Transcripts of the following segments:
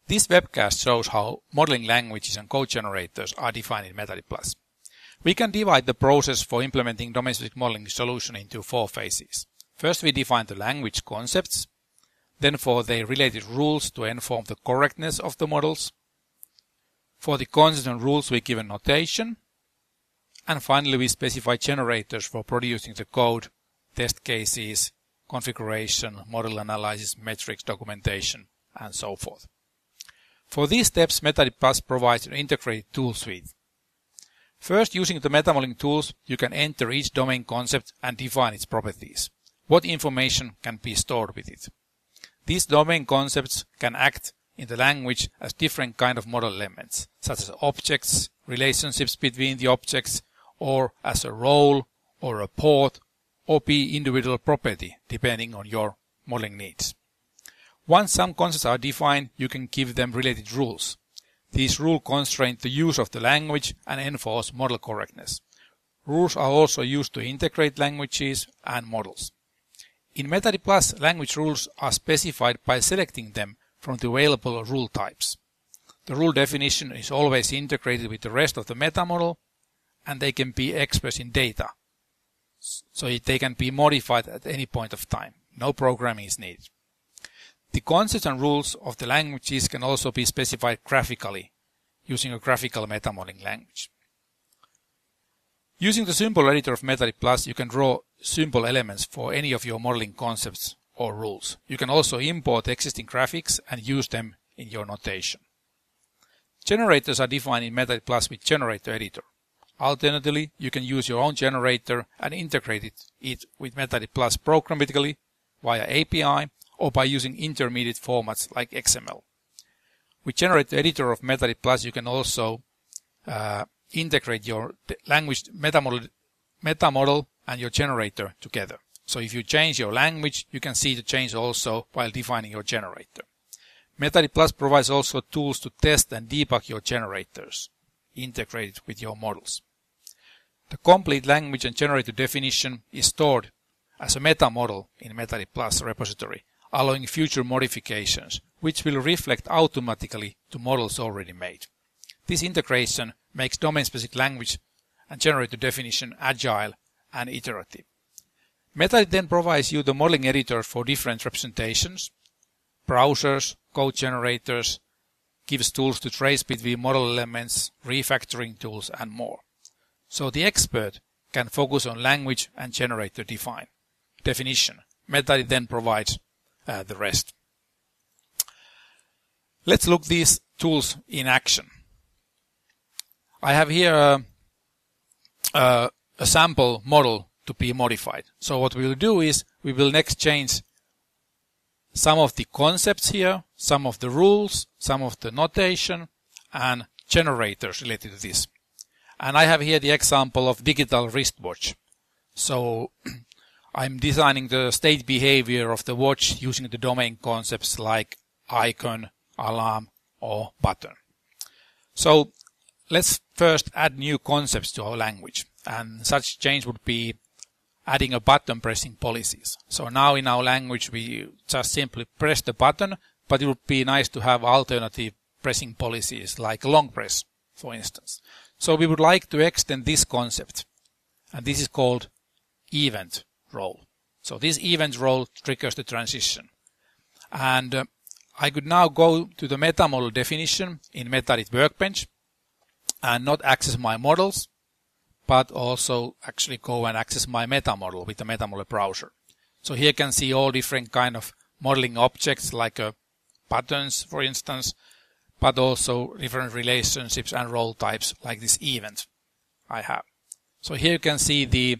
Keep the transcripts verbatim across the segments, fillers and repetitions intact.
This webcast shows how modeling languages and code generators are defined in MetaEdit Plus. We can divide the process for implementing domain-specific modeling solution into four phases. First, we define the language concepts, then for the related rules to inform the correctness of the models. For the concepts and rules, we give a notation. And finally, we specify generators for producing the code, test cases, configuration, model analysis, metrics, documentation, and so forth. For these steps, MetaEdit Plus provides an integrated tool suite. First, using the metamodeling tools, you can enter each domain concept and define its properties. What information can be stored with it? These domain concepts can act in the language as different kind of model elements, such as objects, relationships between the objects, or as a role, or a port, or be individual property, depending on your modeling needs. Once some concepts are defined, you can give them related rules. These rules constrain the use of the language and enforce model correctness. Rules are also used to integrate languages and models. In MetaEdit Plus, language rules are specified by selecting them from the available rule types. The rule definition is always integrated with the rest of the metamodel, and they can be expressed in data, so they can be modified at any point of time. No programming is needed. The concepts and rules of the languages can also be specified graphically, using a graphical metamodeling language. Using the symbol editor of MetaEdit Plus, you can draw symbol elements for any of your modeling concepts or rules. You can also import existing graphics and use them in your notation. Generators are defined in MetaEdit Plus with Generator Editor. Alternatively, you can use your own generator and integrate it, it with MetaEdit Plus programmatically via A P I or by using intermediate formats like X M L. With Generator Editor of MetaEdit Plus, you can also uh, integrate your language metamodel, metamodel and your generator together. So if you change your language, you can see the change also while defining your generator. MetaEdit Plus provides also tools to test and debug your generators, integrated with your models. The complete language and generator definition is stored as a metamodel in MetaEdit Plus repository, allowing future modifications, which will reflect automatically to models already made. This integration makes domain-specific language and generator definition agile and iterative. MetaEdit then provides you the modeling editors for different representations, browsers, code generators, gives tools to trace between model elements, refactoring tools, and more. So the expert can focus on language and generator define definition. MetaEdit then provides uh, the rest. Let's look these tools in action. I have here a, a, a sample model to be modified. So what we will do is we will next change some of the concepts here, some of the rules, some of the notation, and generators related to this. And I have here the example of digital wristwatch. So I'm designing the state behavior of the watch using the domain concepts like icon, alarm, or button. So let's first add new concepts to our language. And such change would be adding a button pressing policies. So now in our language we just simply press the button, but it would be nice to have alternative pressing policies like long press, for instance. So we would like to extend this concept, and this is called event role. So this event role triggers the transition. And uh, I could now go to the metamodel definition in MetaEdit Workbench and not access my models, but also actually go and access my metamodel with the Metamodel Browser. So here you can see all different kind of modeling objects like uh, buttons, for instance, but also different relationships and role types like this event I have. So here you can see the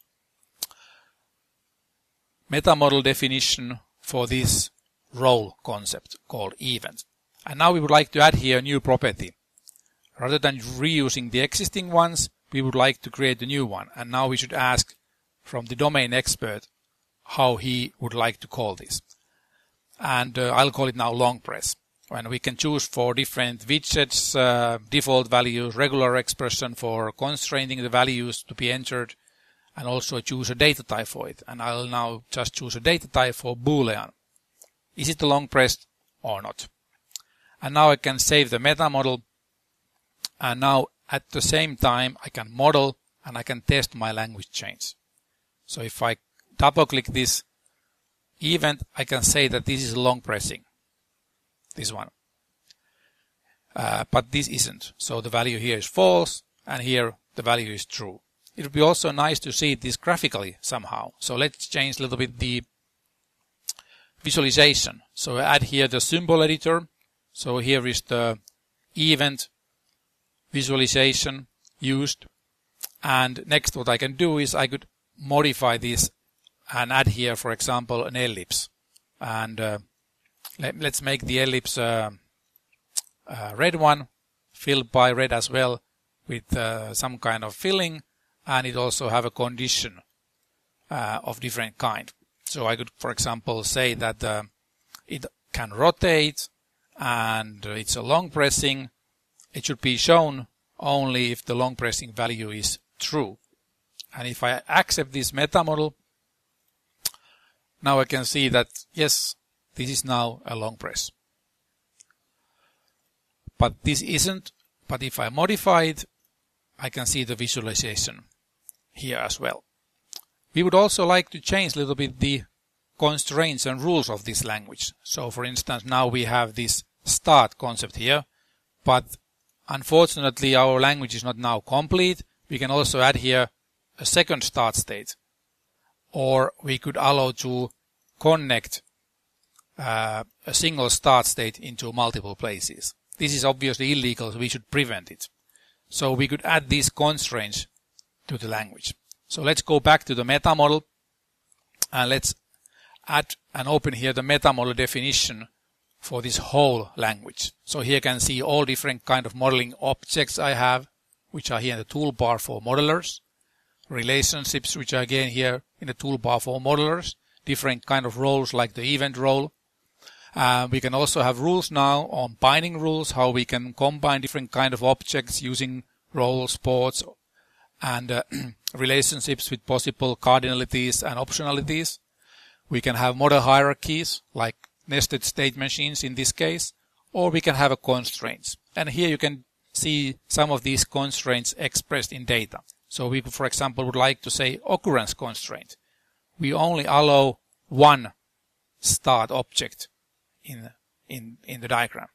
metamodel definition for this role concept called event. And now we would like to add here a new property. Rather than reusing the existing ones, we would like to create a new one. And now we should ask from the domain expert how he would like to call this. And uh, I'll call it now long press. And we can choose for different widgets, uh, default values, regular expression for constraining the values to be entered, and also choose a data type for it. And I'll now just choose a data type for Boolean. Is it a long press or not? And now I can save the meta model. And now at the same time I can model and I can test my language change. So if I double click this event, I can say that this is long pressing. This one. Uh, but this isn't. So the value here is false and here the value is true. It would be also nice to see this graphically somehow. So let's change a little bit the visualization. So I add here the symbol editor. So here is the event visualization used. And next what I can do is I could modify this and add here, for example, an ellipse. And uh, let, let's make the ellipse uh, uh, red one, filled by red as well, with uh, some kind of filling, and it also have a condition uh, of different kind. So I could, for example, say that uh, it can rotate and it's a long pressing. It should be shown only if the long pressing value is true. And if I accept this meta model, now I can see that yes, this is now a long press. But this isn't. But if I modify it, I can see the visualization here as well. We would also like to change a little bit the constraints and rules of this language. So for instance, now we have this start concept here, but unfortunately our language is not now complete. We can also add here a second start state, or we could allow to connect uh, a single start state into multiple places. This is obviously illegal, so we should prevent it. So we could add these constraints to the language. So let's go back to the meta model and let's add and open here the meta model definition for this whole language. So here you can see all different kind of modeling objects I have, which are here in the toolbar for modelers. Relationships, which are again here in the toolbar for modelers. Different kind of roles like the event role. Uh, we can also have rules now on binding rules, how we can combine different kind of objects using roles, ports, and uh, relationships with possible cardinalities and optionalities. We can have model hierarchies, like nested state machines in this case, or we can have a constraints. And here you can see some of these constraints expressed in data. So we, for example, would like to say occurrence constraint. We only allow one start object in, in, in the diagram.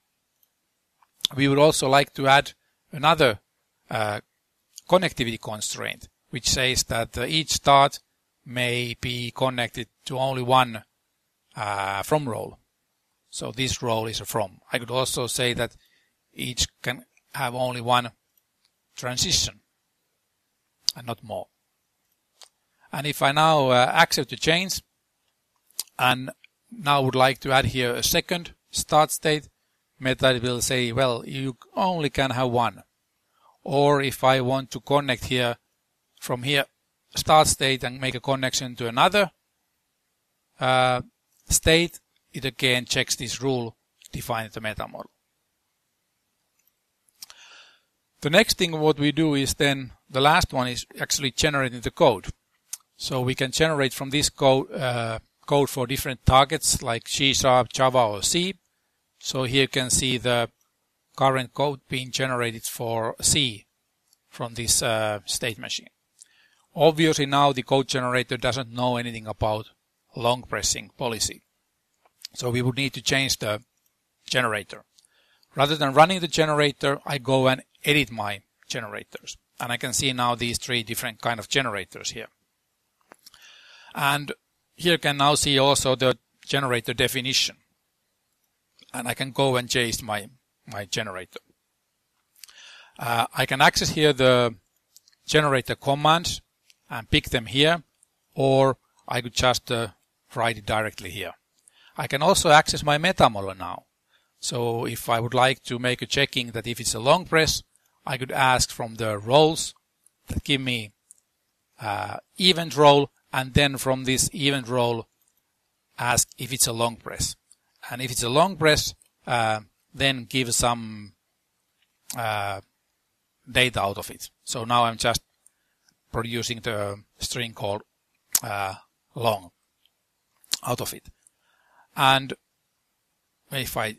We would also like to add another uh, connectivity constraint, which says that uh, each start may be connected to only one uh, from role. So this role is a from. I could also say that each can have only one transition and not more. And if I now uh, accept the change and now would like to add here a second start state, MetaEdit will say, well, you only can have one. Or if I want to connect here from here start state and make a connection to another uh, state, it again checks this rule defined in the meta model. The next thing what we do is then, the last one is actually generating the code. So we can generate from this code, uh, code for different targets like C sharp, Java or C. So here you can see the current code being generated for C from this uh, state machine. Obviously now the code generator doesn't know anything about long pressing policy. So we would need to change the generator. Rather than running the generator, I go and edit my generators. And I can see now these three different kind of generators here. And here you can now see also the generator definition. And I can go and change my, my generator. Uh, I can access here the generator commands and pick them here, or I could just uh, write it directly here. I can also access my meta model now. So if I would like to make a checking that if it's a long press, I could ask from the roles that give me uh, event role, and then from this event role ask if it's a long press. And if it's a long press, uh, then give some uh, data out of it. So now I'm just producing the string called uh, long out of it. And if I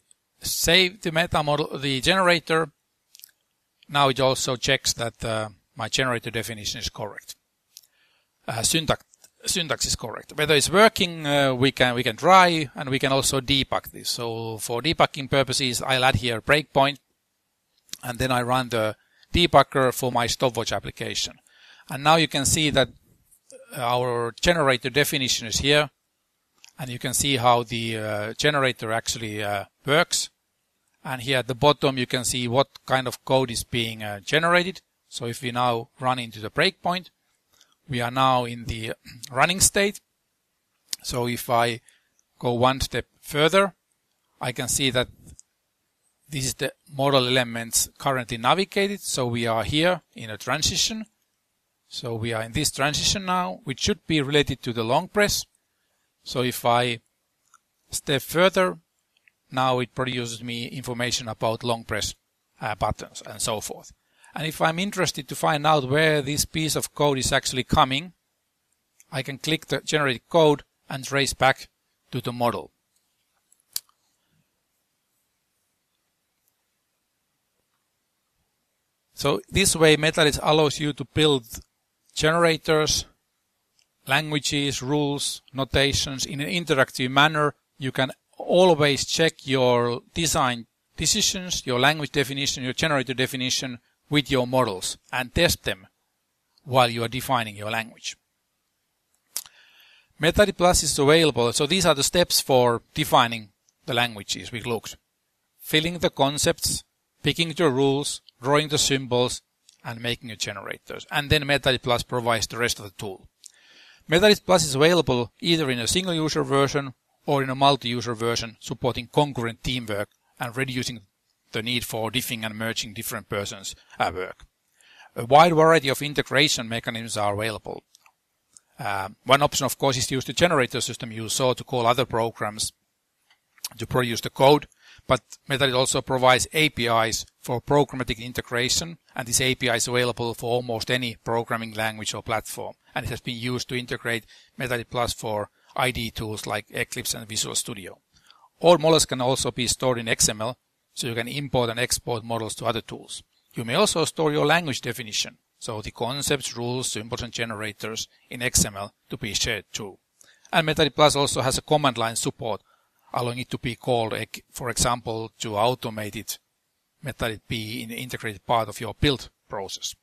save the meta model, the generator, now it also checks that uh, my generator definition is correct. Uh, syntax, syntax is correct. Whether it's working, uh, we can we can try, and we can also debug this. So for debugging purposes, I'll add here a breakpoint, and then I run the debugger for my stopwatch application. And now you can see that our generator definition is here, and you can see how the uh, generator actually uh, works. And here at the bottom you can see what kind of code is being uh, generated. So if we now run into the breakpoint, we are now in the running state. So if I go one step further, I can see that this is the model elements currently navigated. So we are here in a transition. So we are in this transition now, which should be related to the long press. So if I step further, now it produces me information about long press uh, buttons and so forth. And if I'm interested to find out where this piece of code is actually coming, I can click the generate code and trace back to the model. So this way MetaEdit allows you to build generators, languages, rules, notations in an interactive manner. You can always check your design decisions, your language definition, your generator definition with your models and test them while you are defining your language. MetaEdit Plus is available. So these are the steps for defining the languages we looked. Filling the concepts, picking the rules, drawing the symbols, and making your generators. And then MetaEdit Plus provides the rest of the tool. MetaEdit Plus is available either in a single user version or in a multi-user version supporting concurrent teamwork and reducing the need for diffing and merging different persons' work. A wide variety of integration mechanisms are available. Uh, one option, of course, is to use the generator system you saw to call other programs to produce the code, but MetaEdit also provides A P Is for programmatic integration, and this A P I is available for almost any programming language or platform, and it has been used to integrate MetaEdit Plus for I D E tools like Eclipse and Visual Studio. All models can also be stored in X M L, so you can import and export models to other tools. You may also store your language definition, so the concepts, rules, symbols, and generators in X M L to be shared too. And MetaEdit Plus also has a command line support, allowing it to be called, for example, to automate it, MetaEdit be an integrated part of your build process.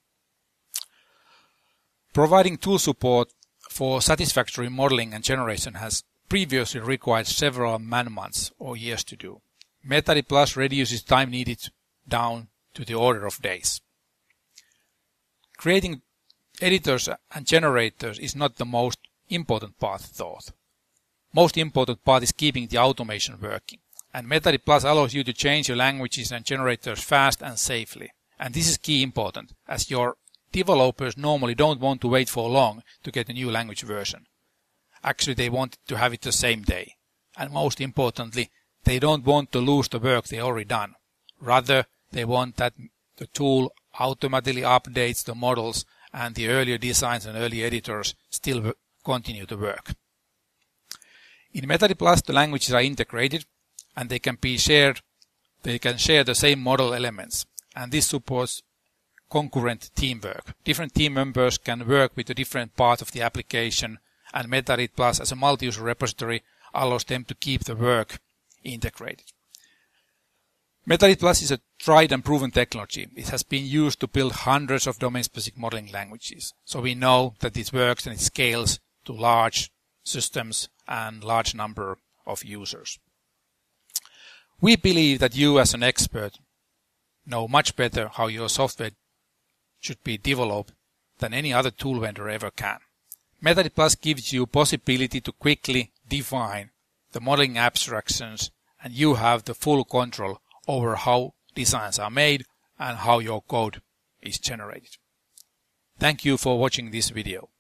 Providing tool support for satisfactory modeling and generation has previously required several man-months or years to do. MetaEdit Plus reduces time needed down to the order of days. Creating editors and generators is not the most important part, thought. Most important part is keeping the automation working. And MetaEdit Plus allows you to change your languages and generators fast and safely. And this is key important, as your developers normally don't want to wait for long to get a new language version. Actually, they want to have it the same day. And most importantly, they don't want to lose the work they already done. Rather, they want that the tool automatically updates the models and the earlier designs and early editors still continue to work. In MetaEdit Plus, the languages are integrated and they can be shared. They can share the same model elements, and this supports concurrent teamwork. Different team members can work with a different part of the application, and MetaEdit Plus as a multi-user repository allows them to keep the work integrated. MetaEdit Plus is a tried and proven technology. It has been used to build hundreds of domain-specific modeling languages. So we know that it works and it scales to large systems and large number of users. We believe that you as an expert know much better how your software should be developed than any other tool vendor ever can. MetaEdit Plus gives you possibility to quickly define the modeling abstractions, and you have the full control over how designs are made and how your code is generated. Thank you for watching this video.